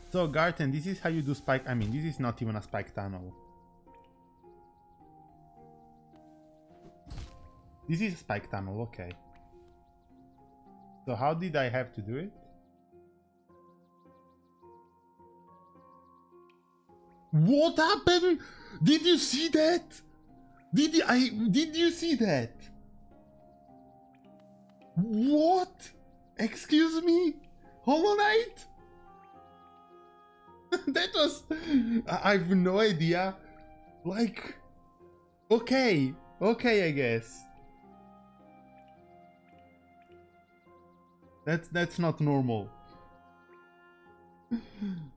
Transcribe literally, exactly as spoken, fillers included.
So Garten, this is how you do spike. I mean, this is not even a spike tunnel. This is a spike tunnel, okay. So how did I have to do it? What happened? Did you see that? Did you, I did you see that? What? Excuse me? Hollow Knight? That was... I have no idea. Like... Okay. Okay, I guess. That's, that's not normal.